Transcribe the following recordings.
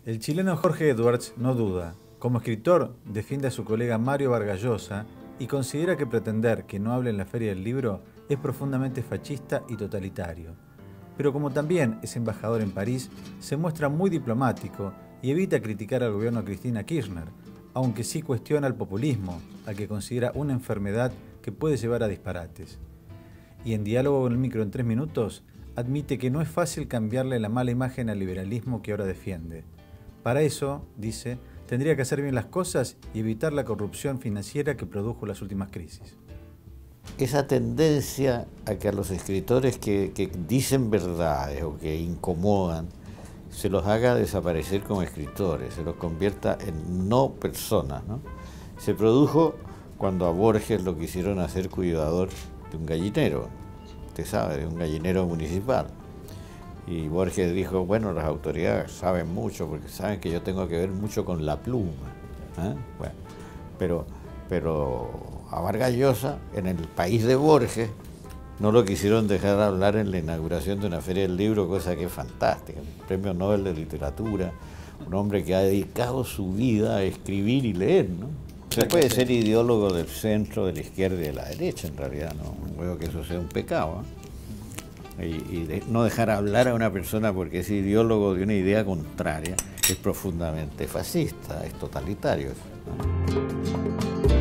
El chileno Jorge Edwards no duda. Como escritor, defiende a su colega Mario Vargas Llosa y considera que pretender que no hable en la Feria del Libro es profundamente fascista y totalitario. Pero como también es embajador en París, se muestra muy diplomático y evita criticar al gobierno de Cristina Kirchner, aunque sí cuestiona el populismo, al que considera una enfermedad que puede llevar a disparates. Y en Diálogo con el Micro en 3 minutos, admite que no es fácil cambiarle la mala imagen al liberalismo que ahora defiende. Para eso, dice, tendría que hacer bien las cosas y evitar la corrupción financiera que produjo las últimas crisis. Esa tendencia a que a los escritores que dicen verdades o que incomodan, se los haga desaparecer como escritores, se los convierta en no personas, ¿no? Se produjo cuando a Borges lo quisieron hacer cuidador de un gallinero, usted sabe, de un gallinero municipal. Y Borges dijo, bueno, las autoridades saben mucho porque saben que yo tengo que ver mucho con la pluma, ¿eh? Bueno, pero a Vargas Llosa, en el país de Borges, no lo quisieron dejar hablar en la inauguración de una feria del libro, cosa que es fantástica. Un premio Nobel de Literatura, un hombre que ha dedicado su vida a escribir y leer, ¿no? Se puede ser ideólogo del centro, de la izquierda y de la derecha, en realidad, no veo que eso sea un pecado, ¿eh? No dejar hablar a una persona porque es ideólogo de una idea contraria es profundamente fascista, es totalitario, ¿no?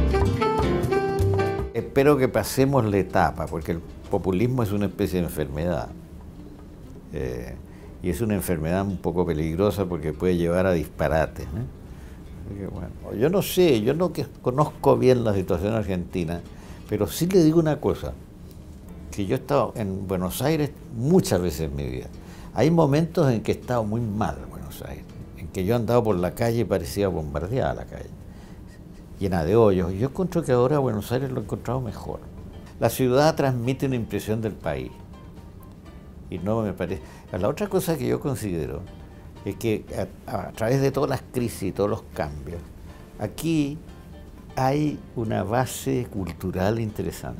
Espero que pasemos la etapa, porque el populismo es una especie de enfermedad. Y es una enfermedad un poco peligrosa porque puede llevar a disparates, ¿no? Que, bueno, yo no sé, yo no conozco bien la situación argentina, pero sí le digo una cosa, que yo he estado en Buenos Aires muchas veces en mi vida. Hay momentos en que he estado muy mal en Buenos Aires, en que yo he andado por la calle y parecía bombardeada la calle, llena de hoyos. Yo encuentro que ahora Buenos Aires lo he encontrado mejor. La ciudad transmite una impresión del país y no me parece. La otra cosa que yo considero es que a través de todas las crisis y todos los cambios, aquí hay una base cultural interesante.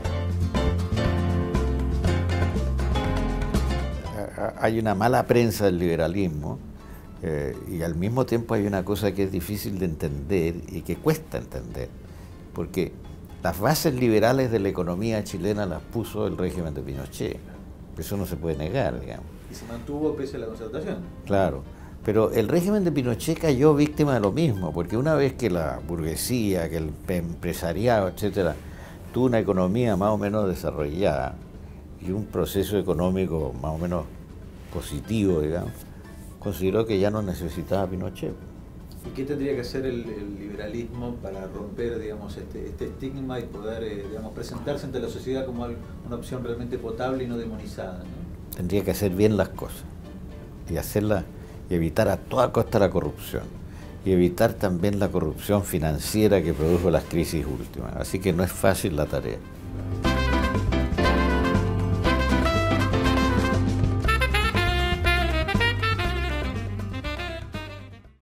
Hay una mala prensa del liberalismo y al mismo tiempo hay una cosa que es difícil de entender y que cuesta entender, porque las bases liberales de la economía chilena las puso el régimen de Pinochet. Eso no se puede negar, digamos. Y se mantuvo pese a la concertación. Claro, pero el régimen de Pinochet cayó víctima de lo mismo, porque una vez que la burguesía, que el empresariado, etcétera, tuvo una economía más o menos desarrollada y un proceso económico más o menos positivo, digamos, consideró que ya no necesitaba Pinochet. ¿Y qué tendría que hacer el liberalismo para romper, digamos, este estigma y poder, digamos, presentarse ante la sociedad como una opción realmente potable y no demonizada, ¿no? Tendría que hacer bien las cosas y hacerlas y evitar a toda costa la corrupción y evitar también la corrupción financiera que produjo las crisis últimas. Así que no es fácil la tarea.